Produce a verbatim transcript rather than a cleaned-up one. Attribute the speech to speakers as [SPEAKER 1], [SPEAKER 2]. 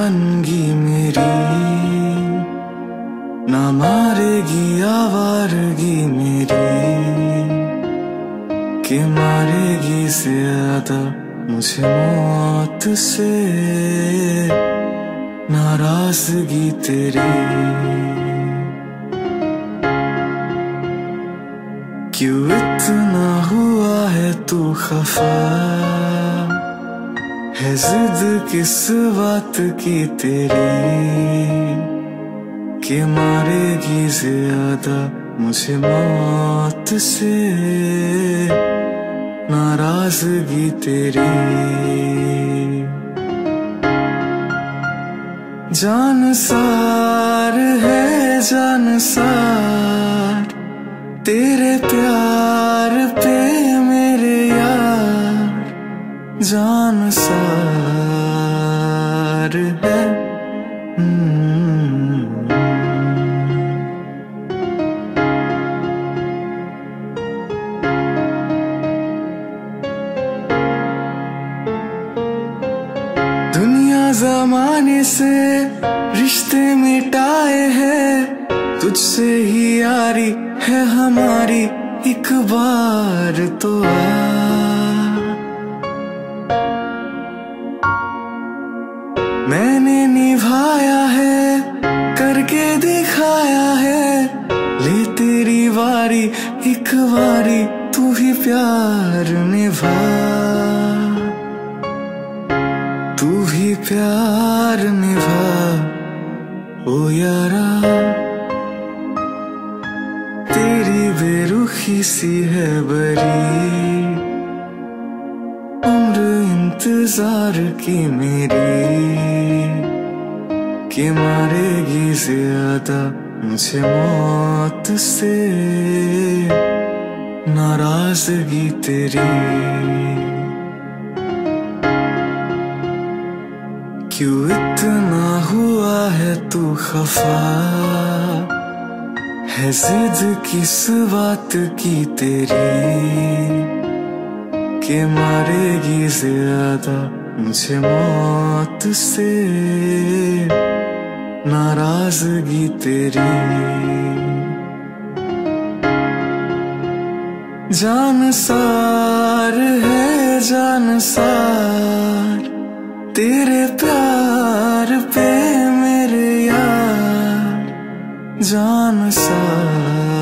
[SPEAKER 1] दीवानगी मेरी, ना मारेगी आवारगी मेरी, कि मारेगी ज्यादा मुझे मौत से नाराजगी तेरी। क्यों इतना हुआ है तू खफा, है जिद किस बात की तेरी, कि मारेगी ज्यादा मुझे मौत से नाराजगी तेरी। जान सार है जान सार तेरे प्यार पे मेरे यार, जान सार है। दुनिया जमाने से रिश्ते मिटाए हैं, तुझसे ही यारी है हमारी, एक बार तो आ। मैंने निभाया है करके दिखाया है, ले तेरी बारी एक बारी तू ही प्यार निभा, तू भी प्यार निभा ओ यारा। तेरी बेरुखी सी है बरी, उम्र इंतजार की मेरी, कि मारेगी ज्यादा मुझे मौत से नाराजगी तेरी। क्यों इतना हुआ है तू खफा, है जिद किस बात की तेरी, कि मारेगी ज्यादा मुझे मौत से नाराजगी तेरी। जान सार है जान सार तेरे प्यार पे मेरे यार, जान सार।